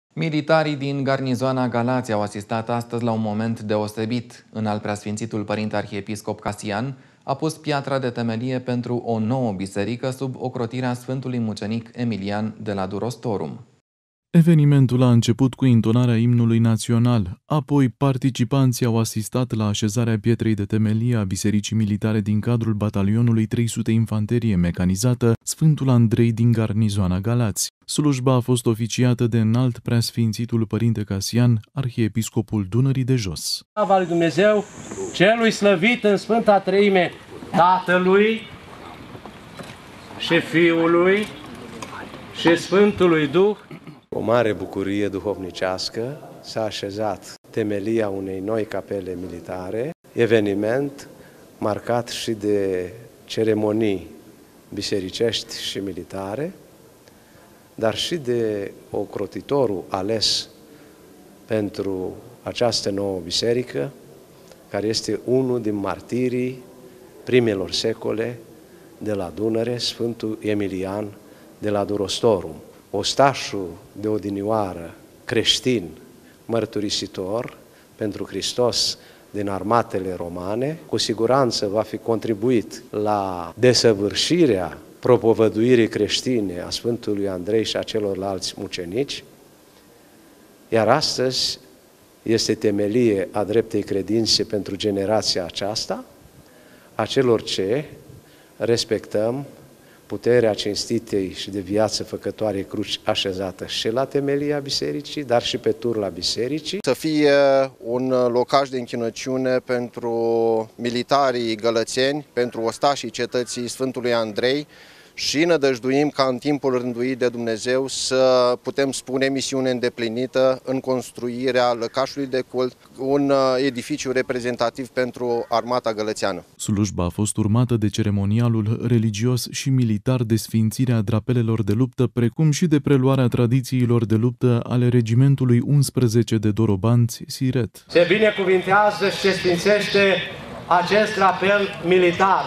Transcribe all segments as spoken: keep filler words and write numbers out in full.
Militarii din garnizoana Galați au asistat astăzi la un moment deosebit. Înalt preasfințitul părinte arhiepiscop Casian a pus piatra de temelie pentru o nouă biserică sub ocrotirea Sfântului Mucenic Emilian de la Durostorum. Evenimentul a început cu intonarea imnului național, apoi participanții au asistat la așezarea pietrei de temelie a Bisericii Militare din cadrul batalionului trei sute Infanterie Mecanizată Sfântul Andrei din garnizoana Galați. Slujba a fost oficiată de înalt preasfințitul părinte Casian, arhiepiscopul Dunării de Jos. Slava lui Dumnezeu, celui slăvit în Sfânta Treime, Tatălui și Fiului și Sfântului Duh. O mare bucurie duhovnicească, s-a așezat temelia unei noi capele militare, eveniment marcat și de ceremonii bisericești și militare, dar și de ocrotitorul ales pentru această nouă biserică, care este unul din martirii primelor secole de la Dunăre, Sfântul Emilian de la Durostorum. Ostașul de odinioară creștin, mărturisitor pentru Hristos din armatele romane, cu siguranță va fi contribuit la desăvârșirea propovăduirii creștine a Sfântului Andrei și a celorlalți mucenici, iar astăzi este temelie a dreptei credințe pentru generația aceasta, a celor ce respectăm puterea cinstitei și de viață făcătoare cruci așezată și la temelia bisericii, dar și pe turla bisericii. Să fie un locaș de închinăciune pentru militarii gălățeni, pentru ostașii cetății Sfântului Andrei și nădăjduim ca în timpul rânduit de Dumnezeu să putem spune misiune îndeplinită în construirea lăcașului de cult, un edificiu reprezentativ pentru armata gălățeană. Slujba a fost urmată de ceremonialul religios și militar de sfințirea drapelelor de luptă, precum și de preluarea tradițiilor de luptă ale regimentului unsprezece de dorobanți Siret. Se binecuvintează și se sfințește acest drapel militar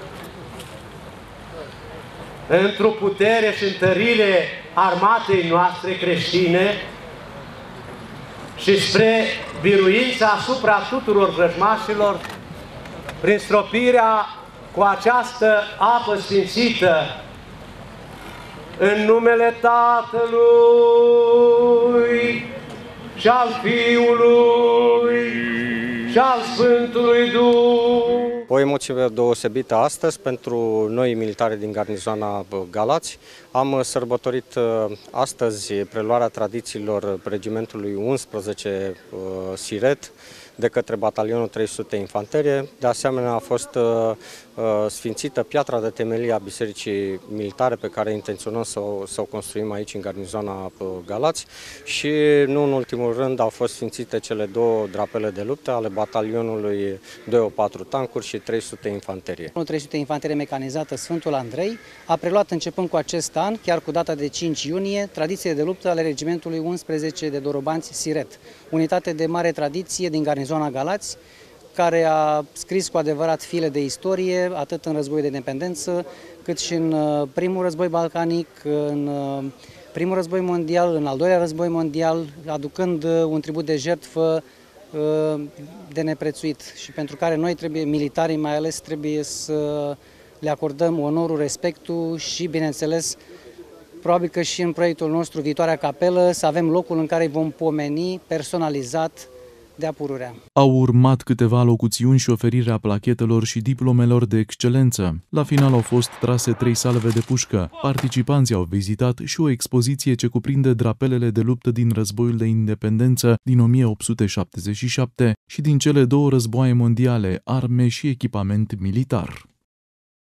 într-o putere și întărire armatei noastre creștine și spre biruința asupra tuturor vrăjmașilor, prin stropirea cu această apă sfințită în numele Tatălui și al Fiului și al Sfântului Duh. O emoție deosebită astăzi pentru noi militari din garnizoana Galați. Am sărbătorit astăzi preluarea tradițiilor regimentului unsprezece Siret de către batalionul trei sute Infanterie. De asemenea, a fost uh, sfințită piatra de temelie a Bisericii Militare pe care intenționăm să o, să o construim aici în garnizoana uh, Galați și, nu în ultimul rând, au fost sfințite cele două drapele de luptă ale batalionului doi unu patru Tancuri și trei sute Infanterie. trei sute Infanterie Mecanizată Sfântul Andrei a preluat începând cu acest an, chiar cu data de cinci iunie, tradițiile de luptă ale regimentului unsprezece de dorobanți Siret, unitate de mare tradiție din garnizoana zona Galați, care a scris cu adevărat file de istorie, atât în războiul de independență, cât și în primul război balcanic, în primul război mondial, în al doilea război mondial, aducând un tribut de jertfă de neprețuit și pentru care noi, trebuie, militarii mai ales, trebuie să le acordăm onorul, respectul și, bineînțeles, probabil că și în proiectul nostru, viitoarea capelă, să avem locul în care îi vom pomeni personalizat de Pururea. Au urmat câteva locuțiuni și oferirea plachetelor și diplomelor de excelență. La final au fost trase trei salve de pușcă. Participanții au vizitat și o expoziție ce cuprinde drapelele de luptă din războiul de independență din o mie opt sute șaptezeci și șapte și din cele două războaie mondiale, arme și echipament militar.